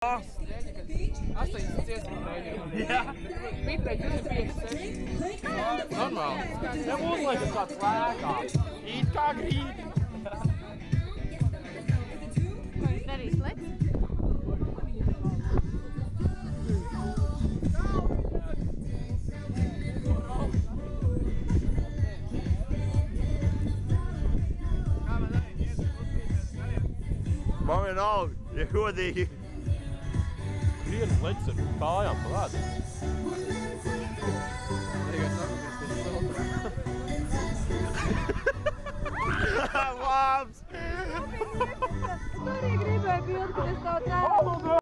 8 dziesmu reģionā. Jā. Bitreiz 5, 6. Normāli. Tev uzliekas kāds lēkās. Īt kā grīdi. Ko jūs darīs lec? Man vienalga, ja godīgi. Krienu lec ar kājām pa vēdu.